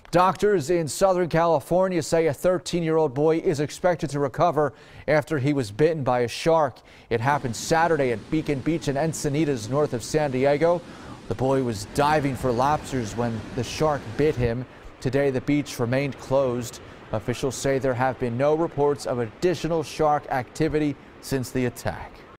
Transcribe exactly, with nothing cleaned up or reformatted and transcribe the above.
Doctors in Southern California say a thirteen-year-old boy is expected to recover after he was bitten by a shark. It happened Saturday at Beacon Beach in Encinitas, north of San Diego. The boy was diving for lobsters when the shark bit him. Today, the beach remained closed. Officials say there have been no reports of additional shark activity since the attack.